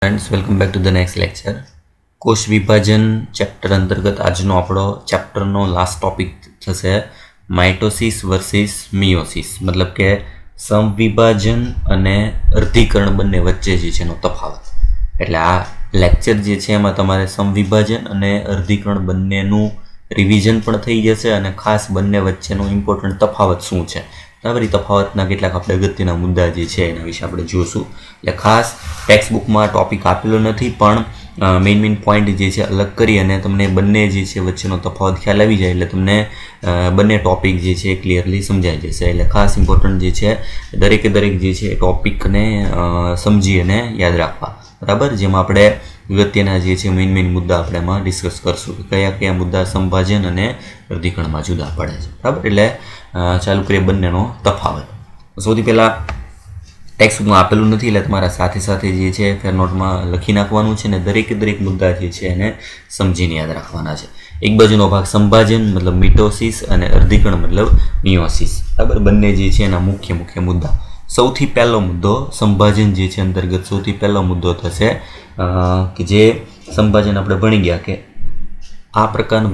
Friends welcome back to the next lecture. कोष विभाजन chapter अंतर्गत आजनो आपणो चैप्टरनो लास्ट टॉपिक थशे माइटोसिस वर्सेस मियोसिस, मतलब के समविभाजन अने अर्धीकरण बंने वच्चे जे छेनो तफावत। एटले आ लेक्चर जे छे एमां तमारे समविभाजन अने अर्धीकरण बंनेनुं रिविजन पण थई जशे अने खास बंने वच्चेनो इम्पोर्टન્ટ तफावत शुं छे, बराबर। तफावतना केटलाक आपणे अगत्यना मुद्दा जे छे एना विશે આપણે જોશું। એટલે ખાસ ટેક્સ્ટ બુકમાં ટોપિક આપેલો નથી, પણ મેઇન પોઈન્ટ જે છે અલગ કરી અને તમને બંને જે છે વચ્ચેનો તફાવત ખ્યાલ આવી જાય એટલે તમને બંને ટોપિક જે છે ક્લિયરલી સમજાઈ જશે। એટલે ખાસ ઇમ્પોર્ટન્ટ જે છે દરેકે દરેક જે છે ટોપિકને સમજી અને યાદ રાખવા, બરાબર। જેમાં આપણે અગત્યના જે છે મેઇન મુદ્દા આપણે એમાં ડિસ્કસ કરશું કે કયા કયા મુદ્દા સંભાજન અને અર્ધીકરણમાં જુદા પડે છે, બરાબર। એટલે ચાલુ કરીએ બંનેનો તફાવત। સૌથી પહેલાં ટેક્સ્ટ બુકમાં આપેલું નથી એટલે તમારા સાથે સાથે જે છે ફેર નોટમાં લખી નાખવાનું છે ને દરેકે દરેક મુદ્દા જે છે એને સમજીને યાદ રાખવાના છે। એક બાજુનો ભાગ સંભાજન મતલબ મિટોસિસ અને અર્ધીકરણ મતલબ મિયોસિસ, બરાબર। બંને જે છે એના મુખ્ય મુદ્દા। સૌથી પહેલો મુદ્દો સંભાજન જે છે અંતર્ગત સૌથી પહેલો મુદ્દો થશે કે જે સંભાજન આપણે ભણી ગયા કે આ પ્રકારનું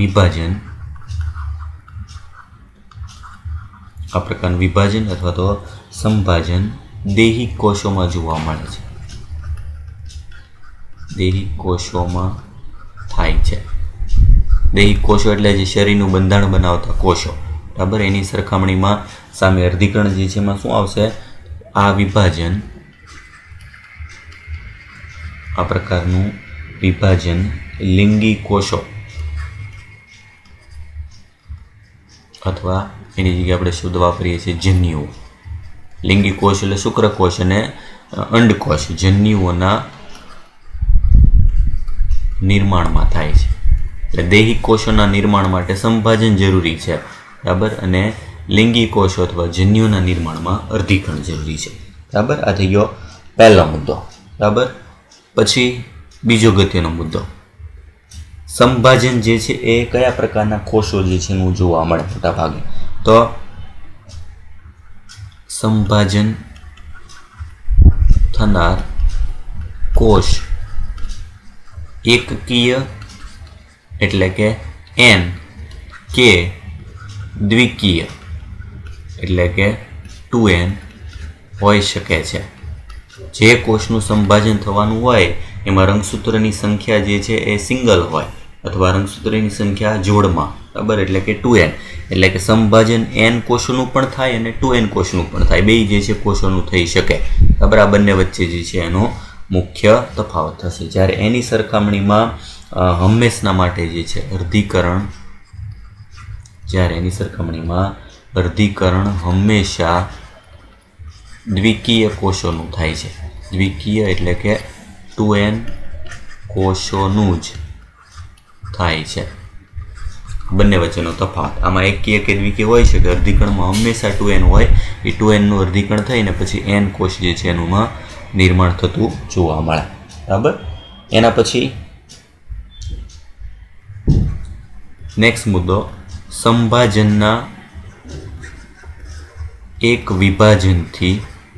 વિભાજન अथवा तो संभाजन देही कोशों में जोवा मळे छे, देही कोशों में थाय छे। देही कोशो एटले जे शरीरनुं बंधारण बनावता कोशो, बराबर। एनी सरखामणीमां सामे अर्धीकरण जे छे एमां शुं आवशे, आ विभाजन आ प्रकारनुं विभाजन लिंगी कोशो अथवा एनी जग्याए आपणे शब्द वापरीए छीए जन्युओ। लिंगी कोश એટલે શુક્રકોશ અને અંડકોશ જન્યુઓના નિર્માણમાં થાય છે। એટલે દેહી કોષોના નિર્માણ માટે સંભાજન જરૂરી છે, બરાબર। અને લિંગી કોષો અથવા જન્યુઓના નિર્માણમાં અર્ધીકરણ જરૂરી છે, બરાબર। આ થઈ ગયો પહેલો મુદ્દો, બરાબર। પછી બીજો અગત્યનો મુદ્દો संभाजन जे छे ए कया प्रकारना कोषो जे छे एनुं जोवा मळे मोटा भागे। तो संभाजन थनार कोष एककीय एटले के एन के द्विकीय एटले के 2n होई शके छे। जे कोषनुं संभाजन थवानुं होय एमां रंगसूत्रनी संख्या जे छे ए सिंगल होय अथवा रंगसूत्रनी संख्या जोड़मां, बराबर। एटले के 2n एटले के संभाजन n कोषोनुं पण थाय अने 2n कोषनुं पण थाय, बेय जे छे कोषोनुं थई शके, बराबर। आ बंने वच्चे जे छे एनो मुख्य तफावत थशे। ज्यारे एनी सरखामणीमां हमेशना माटे जे छे अर्धीकरण, ज्यारे एनी सरखामणीमां अर्धीकरण हमेशा द्विकीय कोषोनुं थाय छे। द्विकीय एटले के 2n कोषोनुं ज थाय छे। बंने वच्चेनो तफावत आमां एकीय के द्विकीय होई शके। अर्धीकरणमां हमेशा 2n होय, ए 2n नुं अर्धीकरण थईने पछी n कोष जे छे एनुं निर्माण थतुं जोवा मळे, बराबर। एना पछी नेक्स्ट मुद्दो संभाजनना एक विभाजनथी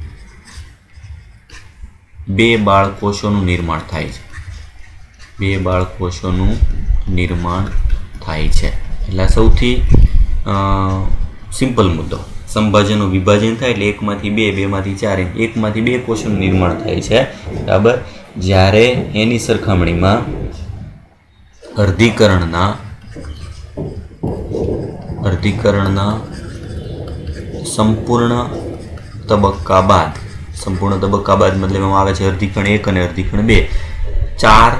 बे बाळकोषोनुं निर्माण थाय छे। बे बाळकोषोनुं निर्माण थाय छे એટલે સૌથી સિમ્પલ મુદ્દો। સંભાજનનું વિભાજન થાય એટલે 1 માંથી 2, 2 માંથી 4, 1 માંથી 2 કોષોનું નિર્માણ થાય છે, બરાબર। જ્યારે એની સરખામણીમાં અર્ધીકરણના સંપૂર્ણ તબક્કા બાદ मतलब એમાં આવે છે અર્ધીકરણ 1 અને અર્ધીકરણ 2, 4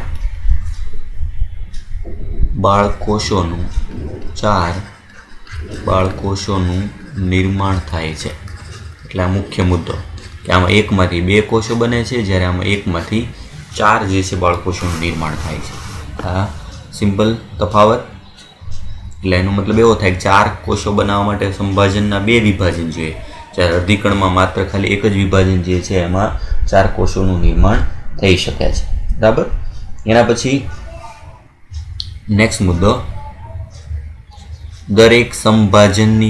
બાળકોષોનું નિર્માણ થાય છે। એટલે આ મુખ્ય મુદ્દો કે આમાં 1 માંથી 2 કોષો બને છે, જ્યારે આમાં 1 માંથી 4 જે છે બાળકોષોનું નિર્માણ થાય છે। આ સિમ્પલ તફાવત। એટલે એનો મતલબ એવો થાય કે 4 કોષો બનાવવા માટે સંભાજનના 2 વિભાજન જોઈએ, જ્યારે અર્ધીકરણમાં માત્ર ખાલી એક જ વિભાજન જે છે એમાં 4 કોષોનું નિર્માણ થઈ શકે છે, બરાબર। એના પછી નેક્સ્ટ મુદ્દો દરેક સંભાજનની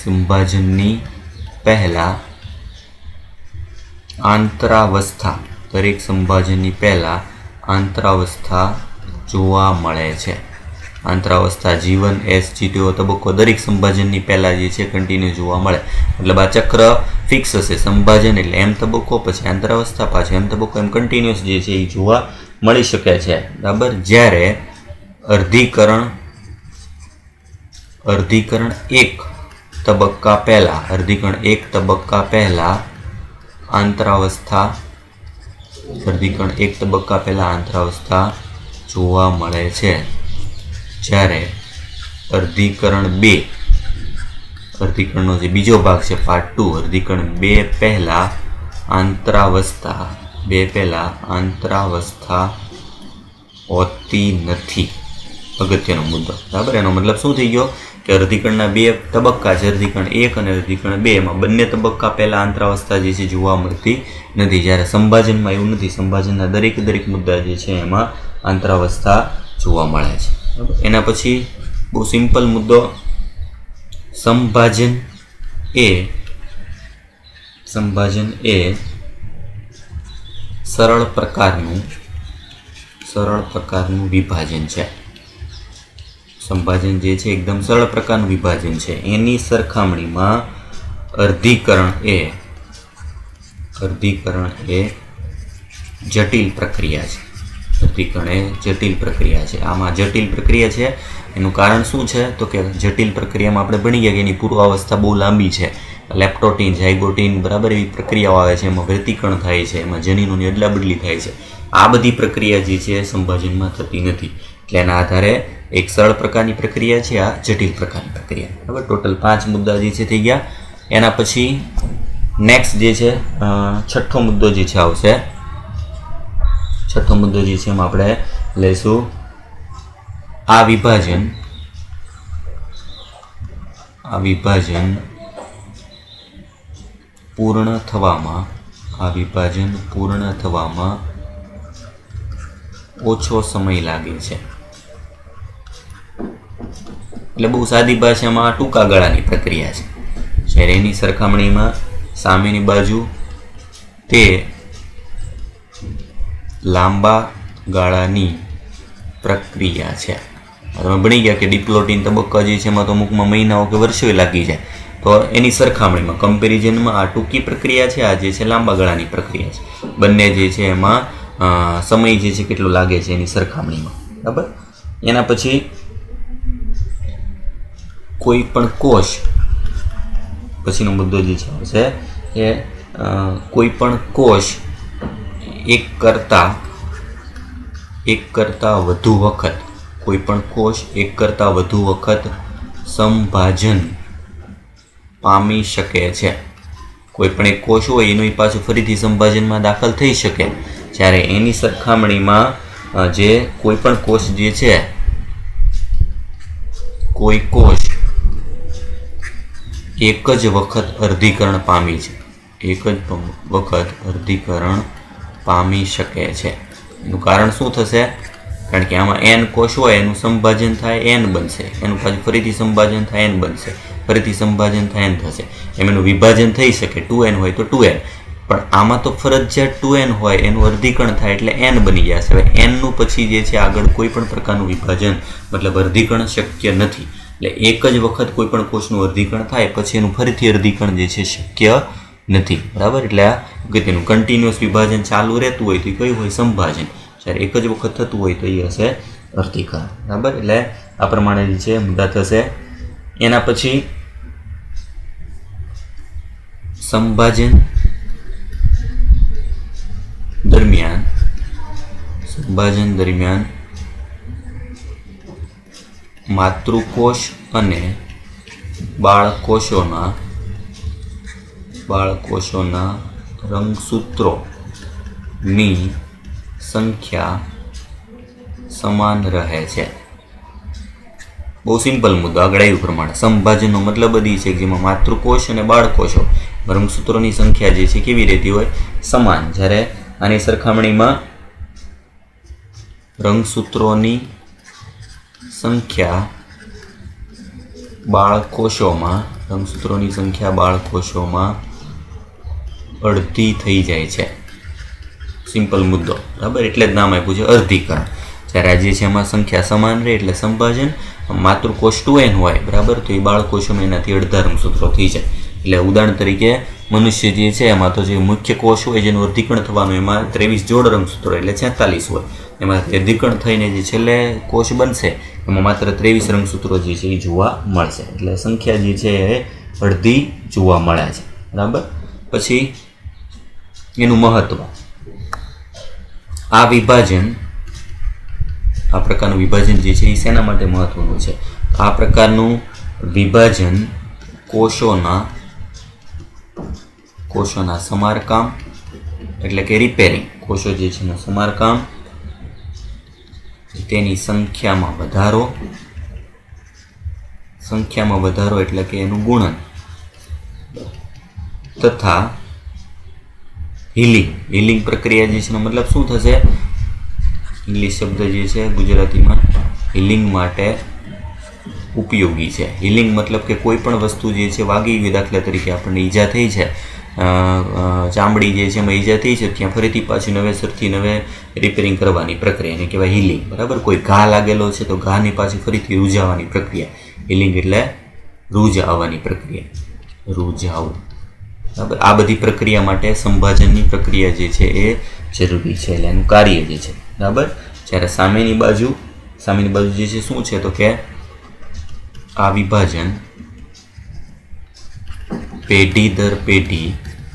પહેલા આંતરાવસ્થા દરેક સંભાજનની પહેલા આંતરાવસ્થા જોવા મળે છે। આંતરાવસ્થા G1 S G2 તબક્કો દરેક સંભાજનની પહેલા જે છે કન્ટિન્યુ જોવા મળે। મતલબ આ ચક્ર ફિક્સ હશે। સંભાજન એટલે M તબક્કો, પછી આંતરાવસ્થા, પાછો M તબક્કો, એમ કન્ટિન્યુઅસ જે છે એ જોવા મળી શકે છે। બરાબર। જ્યારે અર્ધીકરણ એક તબક્કા પહેલા આંતરાવસ્થા જોવા મળે છે। જ્યારે અર્ધીકરણ 2 અર્ધીકરણનો જે બીજો ભાગ છે પાર્ટ 2 અર્ધીકરણ 2 પહેલા આંતરાવસ્થા હોતી નથી। અગત્યનો મુદ્દો। બરાબર। એનો મતલબ શું થઈ ગયો કે અર્ધીકરણના 2 તબક્કા છે, અર્ધીકરણ 1 અને અર્ધીકરણ 2, એમાં બંને તબક્કા પહેલા આંતરાવસ્થા જે છે જોવા મળતી નથી। જ્યારે સંભાજનમાં એવું નથી। સંભાજનના દરેક મુદ્દા જે છે એમાં આંતરાવસ્થા જોવા મળે છે। બરાબર। એના પછી બહુ સિમ્પલ મુદ્દો, સંભાજન એ સરળ પ્રકારનું વિભાજન છે। સંભાજન જે છે એકદમ સરળ પ્રકારનું વિભાજન છે। એની સરખામણીમાં અર્ધીકરણ એ જટિલ પ્રક્રિયા છે। અર્ધીકરણ એ જટિલ પ્રક્રિયા છે। આમાં જટિલ પ્રક્રિયા છે એનું કારણ શું છે તો કે જટિલ પ્રક્રિયામાં આપણે ભણી ગયા કે એની પૂર્વાવસ્થા બહુ લાંબી છે। લેપ્ટોટીન, ઝાયગોટીન, બરાબર, એવી પ્રક્રિયાઓ આવે છે। એમાં વ્યતિકરણ થાય છે, એમાં જનીનોની અદલાબદલી થાય છે। આ બધી પ્રક્રિયા જે છે સંભાજનમાં થતી નથી। એટલે એના આધારે એક સરળ પ્રકારની પ્રક્રિયા છે, આ જટિલ પ્રકારની પ્રક્રિયા। બરાબર। ટોટલ 5 મુદ્દા જે છે થઈ ગયા। એના પછી નેક્સ્ટ જે છે છઠ્ઠો મુદ્દો જે છે આવશે। છઠ્ઠો મુદ્દો જે છે એમાં આપણે લઈશું આ વિભાજન પૂર્ણ થવામાં ઓછો સમય લાગે છે। એટલે બહુ સાદી ભાષામાં ટૂંકા ગાળાની પ્રક્રિયા છે। જ્યારે એની સરખામણીમાં સામેની બાજુ તે લાંબા ગાળાની પ્રક્રિયા છે। તમે ભણી ગયા કે ડિપ્લોટીન તબક્કા જે છે એમાં તો અમુકમાં મહિનાઓ કે વર્ષો લાગી જાય। તો એની સરખામણીમાં કમ્પેરિઝનમાં આ ટૂંકી પ્રક્રિયા છે, આ જે છે લાંબા ગાળાની પ્રક્રિયા છે। બંને જે છે એમાં સમય જે છે કેટલો લાગે છે એની સરખામણીમાં। બરાબર। એના પછી કોઈ પણ કોષ, પછીનો મુદ્દો જે છે આવશે કે કોઈ પણ કોષ એક કરતા વધુ વખત સંભાજન પામી શકે છે। કોઈ પણ એક કોષ હોય એનું પાછું ફરીથી સંભાજનમાં દાખલ થઈ શકે। જ્યારે એની સરખામણીમાં જે કોઈ પણ કોષ જે છે, કોઈ કોષ એક જ વખત અર્ધીકરણ પામી શકે છે। એનું કારણ શું થશે? કારણ કે આમાં n કોષ હોય, એનું સંભાજન થાય n બનશે, એનું પાછું ફરીથી સંભાજન થાય n બનશે, ફરીથી સંભાજન થાય n થશે। એમ એનું વિભાજન થઈ શકે, 2n હોય તો 2n, પણ આમાં તો ફરજિયાત 2n હોય, એનું અર્ધીકરણ થાય એટલે n બની જશે। હવે n નું પછી જે છે આગળ કોઈ પણ પ્રકારનું વિભાજન મતલબ અર્ધીકરણ શક્ય નથી। એટલે એક જ વખત કોઈ પણ કોષનું અર્ધીકરણ થાય પછી એનું ફરીથી અર્ધીકરણ જે છે શક્ય નથી। બરાબર। એટલે આ અગત્યનું કન્ટિન્યુઅસ વિભાજન ચાલુ રહેતું હોય તો કયું હોય? સંભાજન। જ્યારે એક જ વખત થતું હોય તો એ હશે અર્ધીકરણ। બરાબર। એટલે આ પ્રમાણે જે છે મુદ્દા થશે। એના પછી સંભાજન દરમિયાન માતૃકોષ અને બાળકોષોના રંગસૂત્રોની સંખ્યા સમાન રહે છે। બહુ સિમ્પલ મુદ્દો, આગળ આવ્યું પ્રમાણે સંભાજનનો મતલબ જ છે કે જેમાં માતૃકોષ અને બાળકોષો રંગસૂત્રોની સંખ્યા જે છે કેવી રહેતી હોય? સમાન। જ્યારે આની સરખામણીમાં રંગસૂત્રોની સંખ્યા બાળકોષોમાં અડધી થઈ જાય છે। सिंपल मुद्दो बराबर एटले ज नाम आप्युं छे अर्धीकरण। ज्यारे आ जे छे एमां संख्या समान रहे एटले संभाजन। मातृकोष 2n होय बराबर तो ए बाळकोषोमां एनाथी अर्धा रंगसूत्रो थई जाय। एटले उदाहरण तरीके मनुष्य जे छे एमां तो जे मुख्य कोष होय जेनुं अर्धीकरण थवानुं एमां 23 जोड़ रंगसूत्रो एटले 46 होय। एमांथी अर्धीकरण थईने जे छेल्ले कोष बनशे एमां मात्र 23 रंगसूत्रो जे छे ए जोवा मळशे। एटले संख्या जे छे ए अर्धी जोवा मळे छे बराबर। पछी एनुं महत्व आ विभाजन आ प्रकारनुं विभाजन जे छे ए शेना माटे महत्वनुं छे। आ प्रकारनुं विभाजन कोषोना समारकाम एटले के रिपेरिंग कोषो जे छे एनुं समारकाम तेनी संख्यामां वधारो एटले के एनुं गुणन तथा हीलिंग प्रक्रिया जे छे मतलब शुं थशे इंग्लिश शब्द जे छे गुजराती में हीलिंग माटे उपयोगी है। हीलिंग मतलब के कोईपण वस्तु जे छे वागी गई दाखला तरीके आपणे ईजा थई छे चामड़ी जे छे एमां ईजा थई छे त्यां फरीथी पाछी नवेसरथी नवे रिपेरिंग करवानी प्रक्रिया ने कहेवाय हीलिंग बराबर। कोई घा लागेलो छे तो घाने पाछी फरीथी रूजावानी प्रक्रिया हीलिंग एटले रूजावानी प्रक्रिया रूजावुं बराबर। आ बधी प्रक्रिया माटे संभाजननी प्रक्रिया जे छे ए जरूरी छे एटले एनुं कार्य जे छे बराबर। ज्यारे सामेनी बाजू जे छे शुं छे तो के आ विभाजन पेढ़ी दर पेढ़ी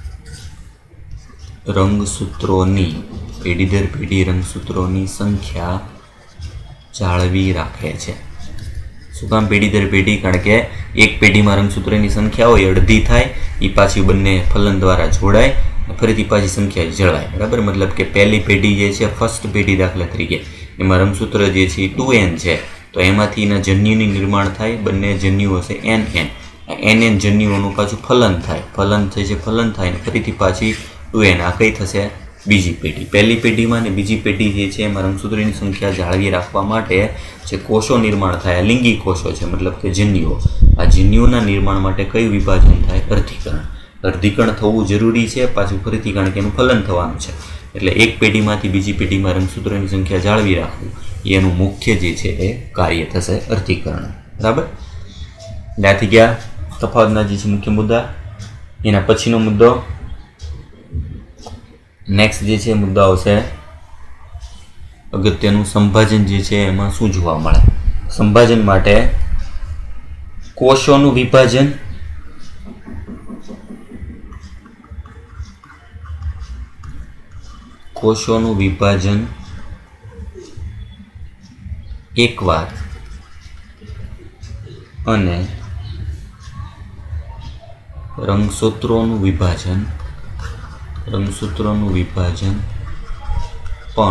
रंगसूत्रोनी संख्या जाळवी राखे छे। शुं काम पेढ़ी दर पेढ़ी? कारण के एक पेढ़ी में रंगसूत्रोनी संख्या होय अर्धी थाय ई पाછી बंने फलन द्वारा जोड़ाय फरीथी पाછી संख्या जळवाय बराबर। मतलब के पहली पेढ़ी जे छे फर्स्ट पेढ़ी दाखला तरीके एमां रंगसूत्र जे छे 2n छे तो एमांथी एना जन्युनी निर्माण थाय बंने जन्यु हशे nn जन्युओनुं पाछुं फलन थाय फरीथी पाછી 2n आ कई थशे बीजी पेढ़ी। पहली पेढ़ी में ने बीजी पेढ़ी जे छे एमां रंगसूत्रोनी संख्या जाळवी राखवा माटे जे कोषो निर्माण थाय लिंगी कोषो छे मतलब के जन्युओ आ जन्युओना निर्माण माटे कई विभाजन थाय अर्धीकरण थवुं जरूरी छे पाछुं फरीथी कारण के एनुं फलन थवानुं छे एटले एक पेढ़ीमांथी बीजी पेढ़ीमां रंगसूत्रोनी संख्या जाळवी राखवी एनुं मुख्य जे छे ए कार्य थशे अर्धीकरण बराबर। त्याथी गया तफावतना जे छे मुख्य मुद्दा। एना पछीनो मुद्दो नेक्स्ट जे छे मुद्दा आवशे अगत्यनुं संभाजन जे छे एमां शुं जोवा मळे। संभाजन माटे कोषोनुं विभाजन एकवार अने रंगसूत्रोनुं विभाजन पण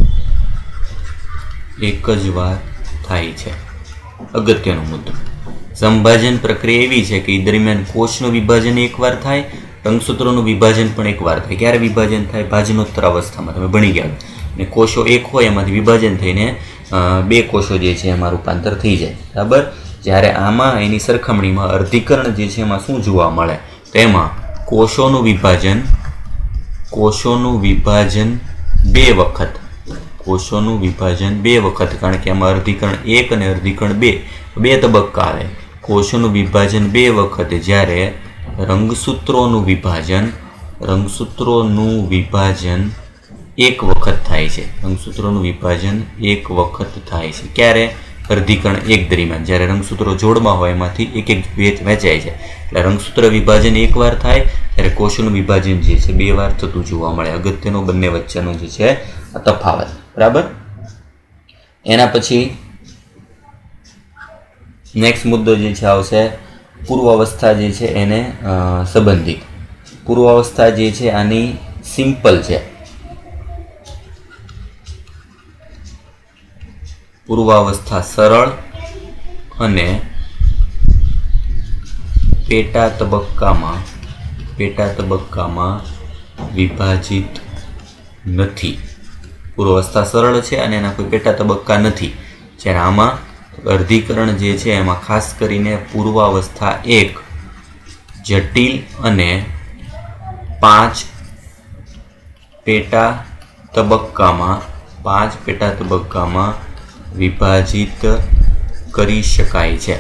एक ज वार थाय छे। अगत्यनो मुद्दो संभाजन प्रक्रिया एवी छे कि दरमियान कोषनुं विभाजन एक वार थाय रंगसूत्रोनुं विभाजन पण एक वार थाय। क्यारे विभाजन थाय? भाजनोत्तर अवस्थामां तमे भणी गया ने कोषो एक होय एमांथी विभाजन थईने बे कोषो जे छे एमां रूपांतर थई जाय बराबर। ज्यारे आमां एनी सरखामणीमां अर्धीकरण जे छे एमां शुं जोवा मळे तो एमां कोषोनुं विभाजन बे वखत कारण के एमां अर्धीकरण 1 अने अर्धीकरण 2 बे तबक्का आवे। कोषोनुं विभाजन बे वखत ज्यारे रंगसूत्रोनुं विभाजन एक वखत थाय छे। एक वखत थाय छे क्यारे? अर्धीकरण एक दरमियान ज्यारे रंगसूत्रो जोड़मां होय एमांथी एक वहेंचाय छे એટલે रंगसूत्र विभाजन एक वार थाय त्यारे कोषोनुं विभाजन जे छे बे वार थतुं जोवा मळे। अगत्यनो बंने वच्चेनो जे छे तफावत बराबर। एना पछी नेक्स्ट मुद्दो जे छे आवशे पूर्वावस्था जे छे एने संबंधित। पूर्वावस्था जे छे आनी सिंपल छे। पूर्वावस्था सरल अने पेटा तबक्कामां विभाजित नथी। पूर्वावस्था सरल छे अने एना कोई पेटा तबक्का नथी। ज्यारे आमां अर्धीकरण जे छे एमां खास करीने पूर्वावस्था 1 जटिल अने 5 पेटा તબક્કામાં 5 પેટા તબક્કામાં વિભાજિત કરી શકાય છે।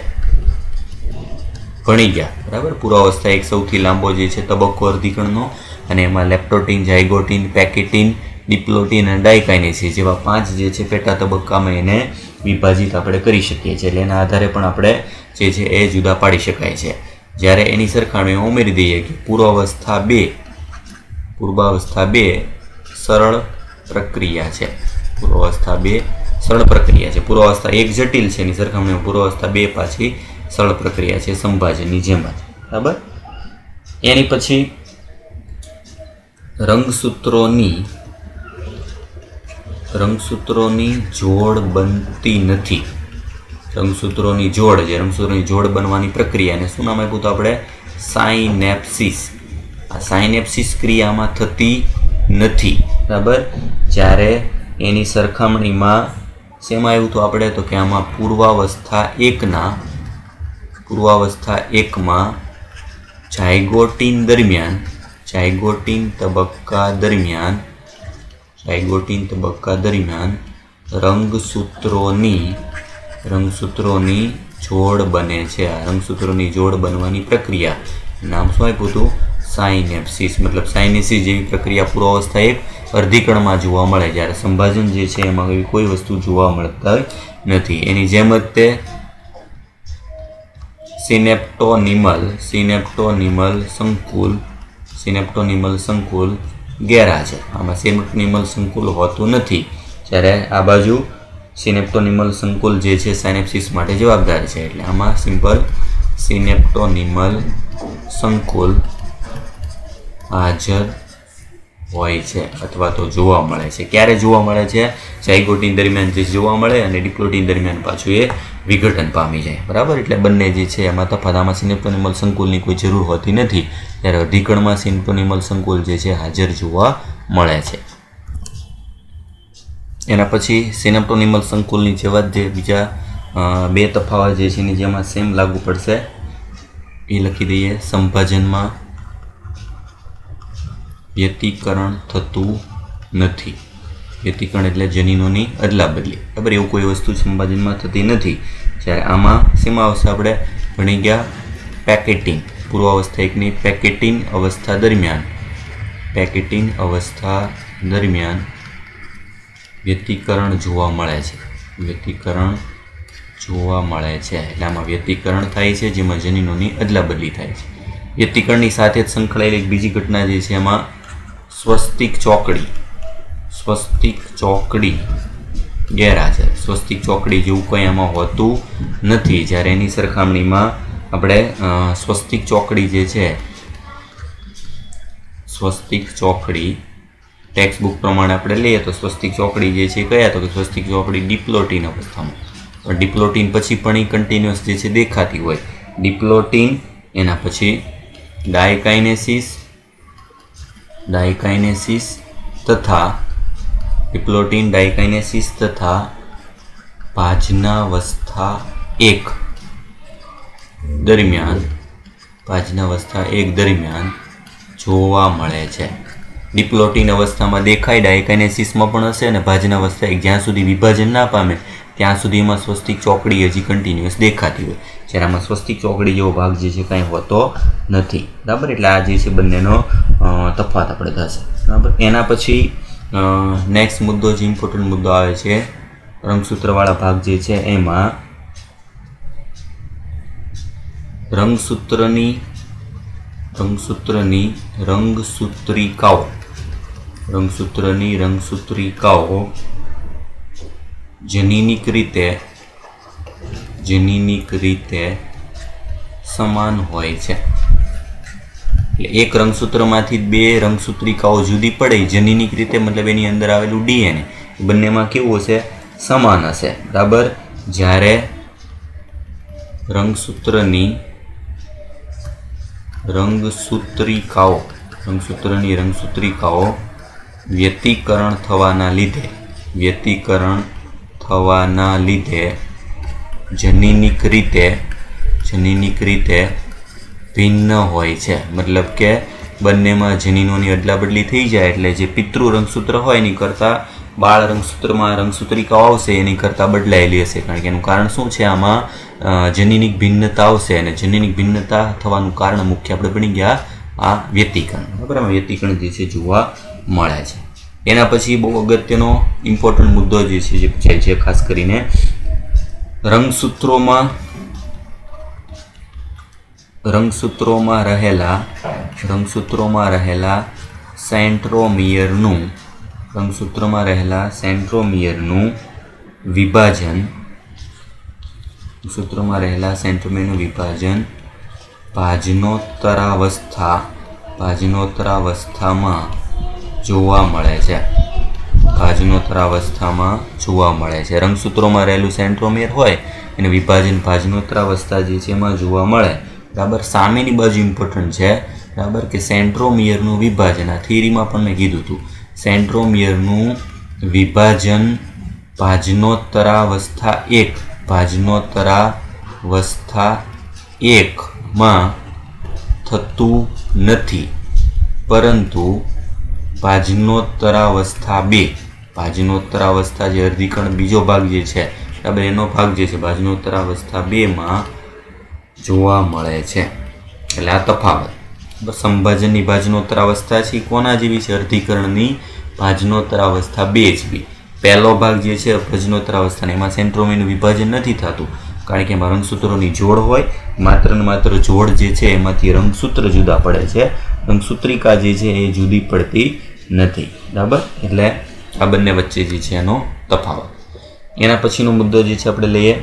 ભણી ગયા બરાબર। પૂર્વાવસ્થા એક સૌથી લાંબો જે છે તબક્કો અર્ધીકણનો, અને એમાં લેપ્ટોટીન, ઝાયગોટીન, પેકેટીન, ડિપ્લોટીન અને ડાયકાઇનેસિસ જેવા 5 જે છે પેટા તબક્કામાં એને વિભાજિત આપણે કરી શકીએ છીએ। એટલે એના આધારે પણ આપણે જે છે એ જુદા પાડી શકાય છે। જ્યારે એની સરખામણીમાં ઉમેરી દઈએ કે પૂર્વાવસ્થા 2 સરળ પ્રક્રિયા છે। પૂર્વાવસ્થા 2 સરળ પ્રક્રિયા છે। પૂર્વાવસ્થા 1 જટિલ છે, એની સરખામણીમાં પૂર્વાવસ્થા 2 પાછી સરળ પ્રક્રિયા છે, સંભાજનની જેમ જ બરાબર। એની પછી રંગસૂત્રોની જોડ બનતી નથી। રંગસૂત્રોની જોડ બનવાની પ્રક્રિયાને શું નામ આપ્યું તો આપણે સાયનેપ્સિસ। આ સાયનેપ્સિસ ક્રિયામાં થતી નથી બરાબર। જ્યારે એની સરખામણીમાં શેમાં આવ્યું તો આપણે તો કે આમાં પૂર્વાવસ્થા 1માં ઝાયગોટીન તબક્કા દરમિયાન રંગસૂત્રોની જોડ બને છે। આ રંગસૂત્રોની જોડ બનવાની પ્રક્રિયા નામ શું આપ્યું હતું સાયનેપ્સિસ। મતલબ સાયનેસિસ જેવી પ્રક્રિયા પૂર્વાવસ્થા 1 અર્ધીકણમાં જોવા મળે, જ્યારે સંભાજન જે છે એમાં એવી કોઈ વસ્તુ જોવા મળતા નથી। એની જેમ જ તે સિનેપ્ટોનિમલ સંકુલ ગેરા છે। આમાં સિનેપ્ટોનિમલ સંકુલ હોતું નથી, જ્યારે આ બાજુ સિનેપ્ટોનિમલ સંકુલ જે છે સાયનેપ્સિસ માટે જવાબદાર છે। એટલે આમાં સિમ્પલ સિનેપ્ટોનિમલ સંકુલ હાજર હોય છે અથવા તો જોવા મળે છે। ક્યારે જોવા મળે છે? ઝાયગોટીન દરમિયાન જે જોવા મળે અને ડિપ્લોટીન દરમિયાન પાછું એ વિઘટન પામી જાય બરાબર। એટલે બંને જે છે એમાં તફાવત। આમાં સિનેપ્ટોનિમલ સંકુલની કોઈ જરૂર હોતી નથી, ત્યારે અધિકણમાં સિનેપ્ટોનિમલ સંકુલ જે છે હાજર જોવા મળે છે। એના પછી સિનેપ્ટોનિમલ સંકુલની જેવા જ જે બીજા 2 તફાવત જે છે એની જેમાં સેમ લાગુ પડશે એ લખી દઈએ। સંભાજનમાં વ્યતિકરણ થતું નથી। વ્યતિકરણ એટલે જનીનોની અદલાબદલી બરાબર। એવું કોઈ વસ્તુ સંભાજનમાં થતી નથી, જ્યારે આમાં શેમાં આવશે? આપણે ભણી ગયા પેકેટીન। પૂર્વાવસ્થા 1ની પેકેટીન અવસ્થા દરમિયાન વ્યતિકરણ જોવા મળે છે। એટલે આમાં વ્યતિકરણ થાય છે, જેમાં જનીનોની અદલાબદલી થાય છે। વ્યતિકરણની સાથે જ સંકળાયેલી એક બીજી ઘટના જે છે એમાં સ્વસ્તિક ચોકડી ગેરહાજર। સ્વસ્તિક ચોકડી જેવું કંઈ આમાં હોતું નથી, જ્યારે એની સરખામણીમાં આપણે સ્વસ્તિક ચોકડી જે છે ટેક્સ્ટ બુક પ્રમાણે આપણે લઈએ તો સ્વસ્તિક ચોકડી જે છે કયા તો કે સ્વસ્તિક ચોકડી ડિપ્લોટીન અવસ્થામાં, પણ ડિપ્લોટીન પછી પણ એ કન્ટિન્યુઅસ જે છે દેખાતી હોય। ડિપ્લોટીન, એના પછી ડાયકાઇનેસિસ તથા ભાજનાવસ્થા 1 દરમિયાન જોવા મળે છે। ડિપ્લોટીન અવસ્થામાં દેખાય, ડાયકાઇનેસિસમાં પણ હશે, અને ભાજનાવસ્થા 1 જ્યાં સુધી વિભાજન ના પામે ત્યાં સુધીમાં સ્વસ્તિક ચોકડી હજી કન્ટિન્યુઅસ દેખાતી હોય, જ્યારે આમાં સ્વસ્તિક ચોકડી જેવો ભાગ જે છે કાંઈ હોતો નથી બરાબર। એટલે આ જે છે બંનેનો તફાવત આપણે થશે બરાબર। એના પછી નેક્સ્ટ મુદ્દો જે ઇમ્પોર્ટન્ટ મુદ્દો આવે છે રંગસૂત્રવાળા ભાગ જે છે એમાં રંગસૂત્રિકાઓ જનીનિક રીતે સમાન હોય છે। એટલે એક રંગસૂત્રમાંથી 2 રંગસૂત્રિકાઓ જુદી પડે જનીનિક રીતે, મતલબ એની અંદર આવેલું ડીએનએ બંનેમાં કેવું હશે? સમાન હશે બરાબર। જ્યારે રંગસૂત્રિકાઓ વ્યતિકરણ થવાના લીધે જનીનિક રીતે ભિન્ન હોય છે। મતલબ કે બંનેમાં જનીનોની અદલાબદલી થઈ જાય એટલે જે પિતૃ રંગસૂત્ર હોય એની કરતાં બાળ રંગસૂત્રમાં રંગસૂત્રિકાઓ આવશે એની કરતાં બદલાયેલી હશે, કારણ કે એનું કારણ શું છે, આમાં જનીનિક ભિન્નતા આવશે અને જનીનિક ભિન્નતા થવાનું કારણ મુખ્ય આપણે ભણી ગયા આ વ્યતિકરણ. બરાબર, આમાં વ્યતિકરણ જે છે જોવા મળે છે. એના પછી બહુ અગત્યનો ઇમ્પોર્ટન્ટ મુદ્દો જે છે જે પૂછાય છે, ખાસ કરીને રંગસૂત્રોમાં રહેલા સેન્ટ્રોમિયરનું વિભાજન ભાજનોત્તરાવસ્થામાં જોવા મળે છે. રંગસૂત્રોમાં રહેલું સેન્ટ્રોમિયર હોય એને વિભાજન ભાજનોત્તરાવસ્થા જે છે એમાં જોવા મળે. બરાબર, સામેની બાજુ ઇમ્પોર્ટન્ટ છે. બરાબર, કે સેન્ટ્રોમિયરનું વિભાજન આ થિયરીમાં પણ મેં કીધું હતું, સેન્ટ્રોમિયરનું વિભાજન ભાજનોત્તરાવસ્થા 1માં થતું નથી, પરંતુ ભાજનોત્તરાવસ્થા જે અર્ધીકરણ બીજો ભાગ જે છે, બરાબર, એનો ભાગ જે છે ભાજનોત્તરાવસ્થા 2માં જોવા મળે છે. એટલે આ તફાવત. સંભાજનની ભાજનોત્તરાવસ્થા છે કોના જેવી છે? અર્ધીકરણની ભાજનોત્તરાવસ્થા 2 જેવી. પહેલો ભાગ જે છે ભાજનોત્તરાવસ્થાને એમાં સેન્ટ્રોમિયરનું વિભાજન નથી થતું, કારણ કે એમાં રંગસૂત્રોની જોડ હોય, માત્ર ને માત્ર જોડ જે છે એમાંથી રંગસૂત્ર જુદા પડે છે, રંગસૂત્રિકા જે છે એ જુદી પડતી નથી. બરાબર, એટલે આ બંને વચ્ચે જે છે એનો તફાવત. એના પછીનો મુદ્દો જે છે આપણે લઈએ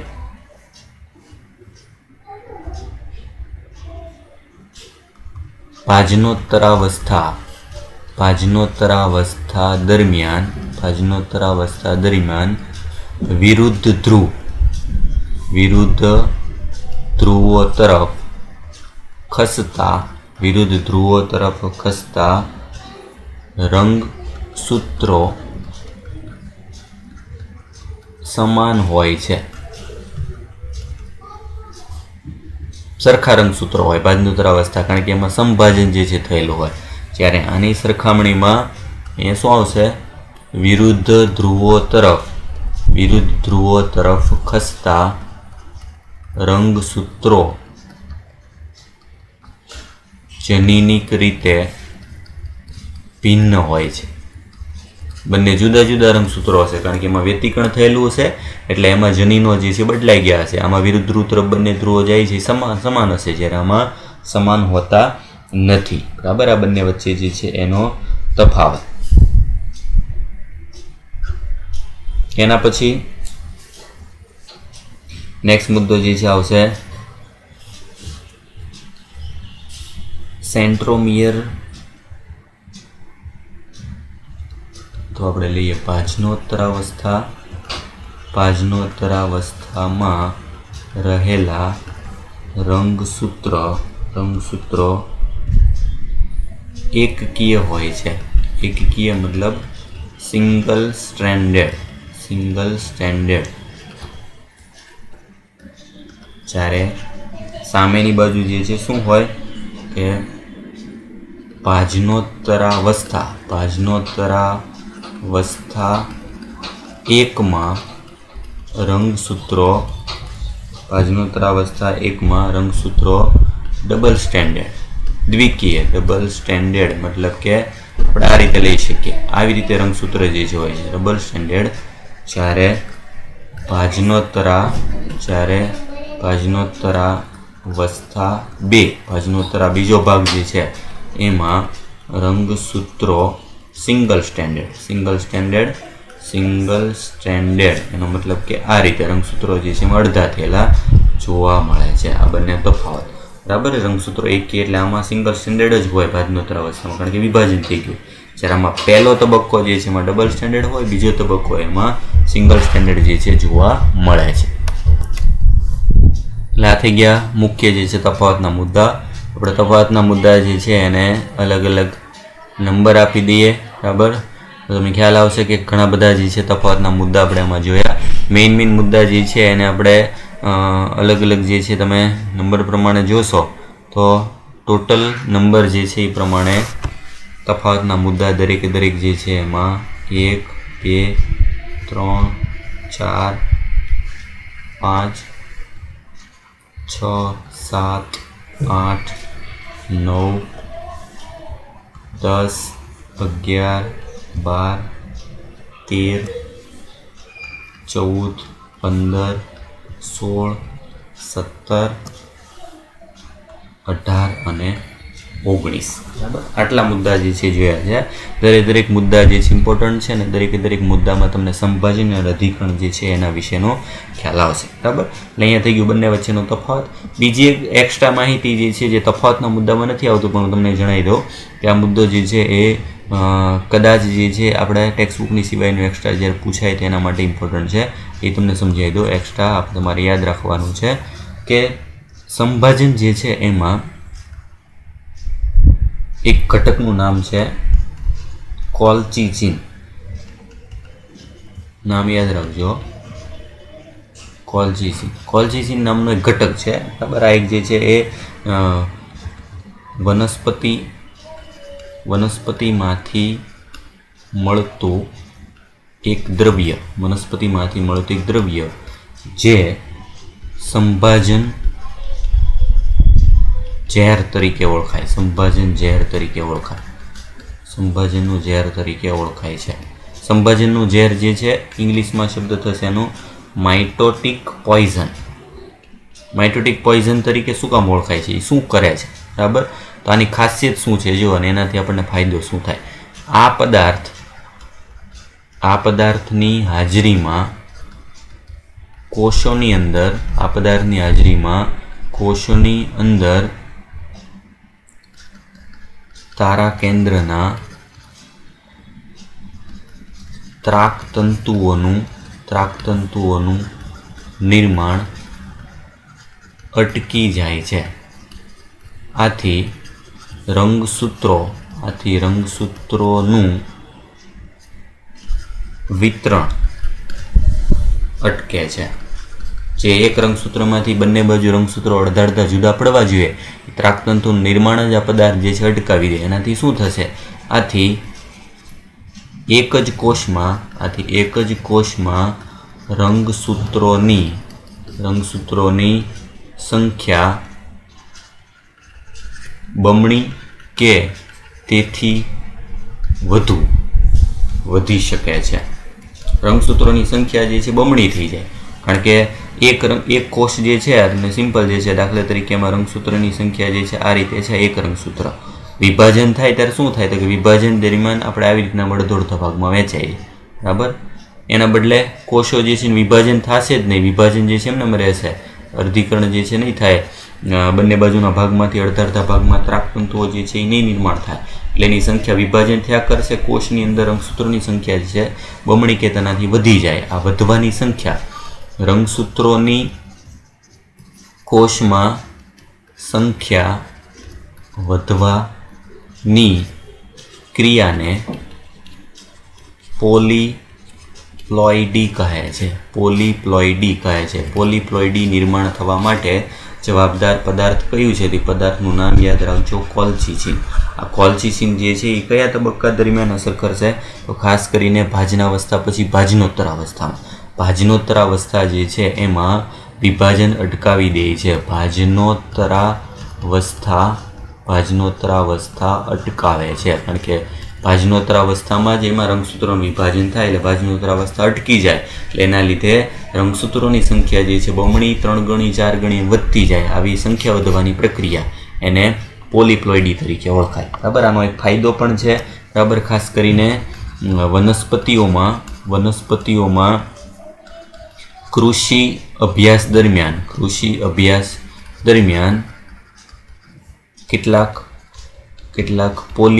ભાજનોત્તરાવસ્થા દરમિયાન વિરુદ્ધ ધ્રુવો તરફ ખસતા રંગસૂત્રો સમાન હોય છે. સરખા રંગસૂત્રો હોય ભાજનોત્તરાવસ્થા, કારણ કે એમાં સંભાજન જે છે થયેલું હોય. જ્યારે આની સરખામણીમાં એ શું આવશે? વિરુદ્ધ ધ્રુવો તરફ ખસતા રંગસૂત્રો જનીનિક રીતે ભિન્ન હોય છે. બંને જુદા જુદા રંગસૂત્રો હશે, કારણ કે એમાં વ્યતિકરણ થયેલું હશે એટલે એમાં જનીનો જે છે બદલાઈ ગયા હશે. આમાં વિરુદ્ધ ધ્રુવ તરફ બંને ધ્રુવો જાય છે સમાન હશે, જ્યારે આમાં સમાન હોતા નથી. બરાબર, આ બંને વચ્ચે જે છે એનો તફાવત. એના પછી નેક્સ્ટ મુદ્દો જે છે આવશે સેન્ટ્રોમિયર. તો આપણે લઈએ ભાજનોત્તરાવસ્થામાં રહેલા રંગસૂત્રો એકકીય હોય છે. એકકીય મતલબ સિંગલ સ્ટ્રેન્ડેડ. જ્યારે સામેની બાજુ જે છે શું હોય કે ભાજનોત્તરાવસ્થા 1માં રંગસૂત્રો ડબલ સ્ટેન્ડર્ડ, દ્વિકીય ડબલ સ્ટેન્ડર્ડ, મતલબ કે આપણે આ રીતે લઈ શકીએ, આવી રીતે રંગસૂત્ર જે હોય છે ડબલ સ્ટેન્ડર્ડ. જ્યારે ભાજનોત્તરાવસ્થા 2 બીજો ભાગ જે છે એમાં રંગસૂત્રો સિંગલ સ્ટેન્ડર્ડ, એનો મતલબ કે આ રીતે રંગસૂત્રો જે છે એમાં અડધા થયેલા જોવા મળે છે. આ બંને તફાવત. બરાબર, રંગસૂત્રો એકી એટલે આમાં સિંગલ સ્ટેન્ડર્ડ જ હોય ભાજનોત્તરાવસ્થામાં, કારણ કે વિભાજન થઈ ગયું. જ્યારે આમાં પહેલો તબક્કો જે છે એમાં ડબલ સ્ટેન્ડર્ડ હોય, બીજો તબક્કો એમાં સિંગલ સ્ટેન્ડર્ડ જે છે જોવા મળે છે. એટલે આ થઈ ગયા મુખ્ય જે છે તફાવતના મુદ્દા. આપણે તફાવતના મુદ્દા જે છે એને અલગ અલગ નંબર આપી દઈએ. બરાબર, તો તમને ખ્યાલ આવશે કે ઘણા બધા જે છે તફાવતના મુદ્દા આપણે એમાં જોયા. મેઇન મુદ્દા જે છે એને આપણે અલગ અલગ જે છે તમે નંબર પ્રમાણે જોશો તો टोटल नंबर जे छे ए प्रमाणे तफावतना मुद्दा दरेके दरेक जे छे एमां 1 2 3 4 5 6 7 8 9 10 11 12 13 14 15 16 17 18 અને 19 बराबर आटला मुद्दा जे छे जोया छे। दरेक मुद्दा जे छे इम्पोर्टન્ટ छे ने दरेक मुद्दामां तमने संभाजन अने अधिकरण जे छे एना विशेनो ख्याल आवशे बराबर। એટલે અહીંયા થઈ ગયું બંને વચ્ચેનો તફાવત। બીજી એક એક્સ્ટ્રા માહિતી જે છે જે તફાવતના મુદ્દામાં નથી આવતું પણ હું તમને જણાવી દઉં કે આ મુદ્દો જે છે એ કદાચ જે છે આપણે ટેક્સ્ટ બુકની સિવાયનું એક્સ્ટ્રા જ્યારે પૂછાય તેના માટે ઇમ્પોર્ટન્ટ છે એ તમને સમજાવી દઉં। એક્સ્ટ્રા તમારે યાદ રાખવાનું છે કે સંભાજન જે છે એમાં एक घटकનું नाम है कोल्चिसिन। नाम याद रखो कोल्चिसिन। कोल्चिसिन नामनो एक घटक है बराबर। आ एक जे छे ए वनस्पतिमांथी मळतुं एक द्रव्य, वनस्पतिमांथी मळतुं एक द्रव्य जे संभाजन ઝેર તરીકે ઓળખાય। સંભાજન ઝેર તરીકે ઓળખાય। સંભાજનનું ઝેર તરીકે ઓળખાય છે। સંભાજનનું ઝેર જે છે ઇંગ્લિશમાં શબ્દ થશે એનું માઇટોટિક પોઈઝન। માઇટોટિક પોઈઝન તરીકે શું કામ ઓળખાય છે, એ શું કરે છે બરાબર। તો આની ખાસિયત શું છે જો, અને એનાથી આપણને ફાયદો શું થાય। આ પદાર્થની હાજરીમાં કોષોની અંદર, આ પદાર્થની હાજરીમાં કોષોની અંદર तारा केन्द्रना ત્રાકતંતુઓનું निर्माण अटकी जाए छे। आथी रंगसूत्रोનું वितरण अटके छे। जे एक रंगसूत्रमांथी बंने बाजु रंगसूत्रो अडधा अडधा जुदा पड़वा जोईए, ત્રાકતંતુનું निर्माण ज आ पदार्थ जे छे अटकावी दे। एनाथी शुं थशे, आथी एक ज कोषमां रंगसूत्रोनी संख्या बमणी के तेथी वधु वधी शके छे। रंगसूत्रोनी संख्या जे छे बमणी थई जाय, कारण के एक कोष जे छे सिंपल जे छे, दाखला तरीके में रंगसूत्रोनी संख्या जे छे आ रीते छे। एक रंगसूत्र विभाजन थाय त्यारे शुं थाय तो कि विभाजन दरमियान आपणे आवी रीतना अडधो भागमां वहेंचाय बराबर। एना बदले कोषो जे छे विभाजन थशे ज नहीं, विभाजन जे छे एमनेम रहेशे, अर्धीकरण जे छे नहीं थाय। बंने बाजुना भागमांथी अडधा अडधा भागमां ત્રાકતંતુઓ જે છે એ નહીં निर्माण थाय, એટલે એની સંખ્યા વિભાજન થયા કરશે। કોષની અંદર રંગસૂત્રોની સંખ્યા જે છે બમણી કે તેનાથી વધી જાય। આ વધવાની સંખ્યા रंगसूत्रोनी कोषमां संख्या वधवानी क्रियाने पोलीप्लॉइडी कहे छे। पोलीप्लॉइडी कहे छे। पोलीप्लॉइडी निर्माण थवा माटे जवाबदार पदार्थ कयुं छे, ते पदार्थनुं नाम याद राखजो कोल्चिसिन। आ कोल्चिसिन जे छे ए कया तबक्का दरमियान असर करशे तो खास करीने भाजनावस्था पछी भाजनोत्तरावस्थामां। भाजनोत्तरावस्था जे छे एमां विभाजन अटकावी दे छे। भाजनोत्तरावस्था अटकावे छे, कारण के भाजनोत्तरावस्थामां ज एमां रंगसूत्रोनुं विभाजन थाय એટલે भाजनोत्तरावस्था अटकी जाय, એટલે એના લીધે रंगसूत्रोनी संख्या जे छे बमणी 3 गणी 4 गणी વધતી જાય। આવી संख्या વધવાની प्रक्रिया એને પોલીપ્લોઇડી તરીકે ઓળખાય બરાબર। આનો એક ફાયદો પણ છે બરાબર, ખાસ કરીને વનસ્પતિઓમાં कृषि अभ्यास दरमियान કેટલાક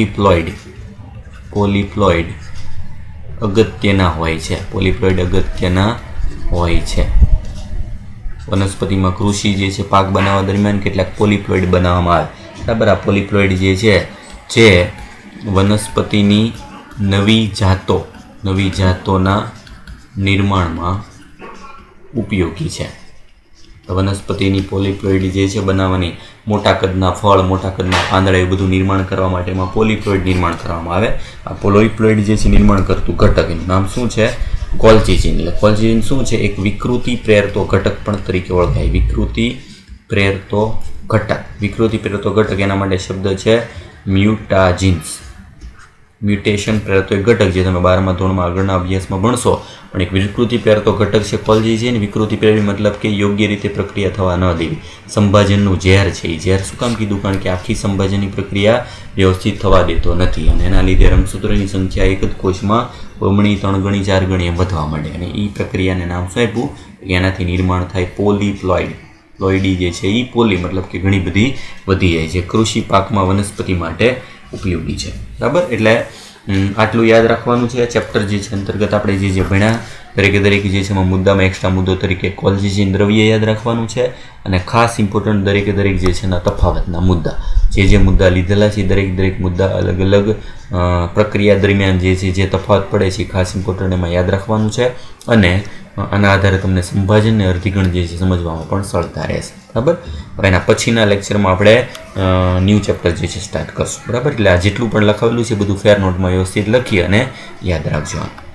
પોલીપ્લોઇડ અગત્યના હોય છે। પોલીપ્લોઇડ અગત્યના હોય છે। વનસ્પતિમાં કૃષિ જે છે પાક બનાવવા દરમિયાન કેટલાક પોલીપ્લોઇડ બનાવવામાં આવે બરાબર। આ પોલીપ્લોઇડ જે છે જે વનસ્પતિની નવી જાતોના નિર્માણમાં उपयोगी है। वनस्पति पोलीप्लॉइड जे बनावनी મોટા કદના ફળ, મોટા કદના પાંદડા એ બધું નિર્માણ કરવા માટે એમાં પોલીપ્લોઇડ નિર્માણ કરવામાં આવે. આ પોલીપ્લોઇડ જે છે નિર્માણ કરતું ઘટક એનું નામ શું છે? કોલ્ચિઝિન. એટલે કોલ્ચિઝિન શું છે? એક વિકૃતિ પ્રેરતો ઘટક પણ તરીકે ઓળખાય. વિકૃતિ પ્રેરતો ઘટક. વિકૃતિ પ્રેરતો ઘટક એના માટે શબ્દ છે મ્યુટાજિન્સ. મ્યુટેશન પ્રેરતો એક ઘટક જે તમે 12મા ધોરણમાં આગળના અભ્યાસમાં ભણશો. પણ એક વિકૃતિ પ્રેરતો ઘટક છે કોલ્ચિઝિન. વિકૃતિ પ્રેરવી મતલબ કે યોગ્ય રીતે પ્રક્રિયા થવા ન દેવી. સંભાજનનું ઝેર છે એ ઝેર શું કામ કીધું? કારણ કે આખી સંભાજનની પ્રક્રિયા વ્યવસ્થિત થવા દેતો નથી અને એના લીધે રંગસૂત્રની સંખ્યા એક જ કોષમાં 2 ગણી, 3 ગણી, 4 ગણી એમ વધવા માંડે અને એ પ્રક્રિયાને નામ શું આપ્યું? એનાથી નિર્માણ થાય પોલીપ્લોઇડ. પ્લોઇડી જે છે એ પોલી મતલબ કે ઘણી બધી વધી જાય છે. કૃષિ પાકમાં વનસ્પતિ માટે ઉપયોગી છે. બરાબર. એટલે આટલું યાદ રાખવાનું છે. ચેપ્ટર જે છે અંતર્ગત આપણે જે ભણ્યા દરેક જે છે એમાં મુદ્દામાં એક્સ્ટ્રા મુદ્દો તરીકે કોલ્ચિઝિન દ્રવ્ય યાદ રાખવાનું છે અને ખાસ ઇમ્પોર્ટન્ટ દરેક જે છે એના તફાવતના મુદ્દા જે મુદ્દા લીધેલા છે દરેક મુદ્દા અલગ અલગ પ્રક્રિયા દરમિયાન જે તફાવત પડે છે ખાસ ઇમ્પોર્ટન્ટ એમાં યાદ રાખવાનું છે અને આના આધારે તમને સંભાજન અને અર્ધીગણ જે છે સમજવામાં પણ સરળતા રહેશે. બરાબર. હવે એના પછીના લેક્ચરમાં આપણે ન્યૂ ચેપ્ટર જે છે સ્ટાર્ટ કરશું. બરાબર. એટલે આ જેટલું પણ લખાવેલું છે બધું ફેર નોટમાં વ્યવસ્થિત લખી અને યાદ રાખજો.